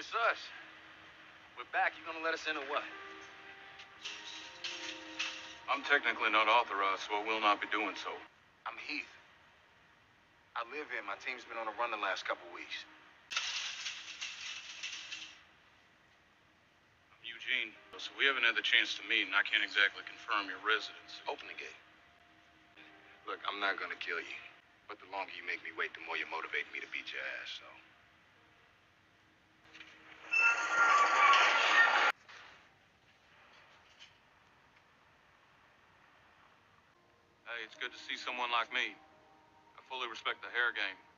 It's us. We're back. You gonna let us in or what? I'm technically not authorized, so I will not be doing so. I'm Heath. I live here. My team's been on a run the last couple weeks. I'm Eugene. So we haven't had the chance to meet, and I can't exactly confirm your residence. Open the gate. Look, I'm not gonna kill you. But the longer you make me wait, the more you motivate me to beat your ass, so... Hey, it's good to see someone like me. I fully respect the hair game.